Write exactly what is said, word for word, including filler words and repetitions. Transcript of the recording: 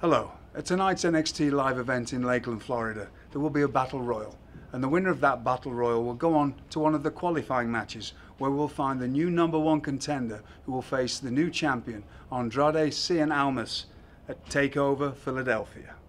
Hello. At tonight's N X T live event in Lakeland, Florida, there will be a battle royal. And the winner of that battle royal will go on to one of the qualifying matches where we'll find the new number one contender who will face the new champion, Andrade Cien Almas, at TakeOver Philadelphia.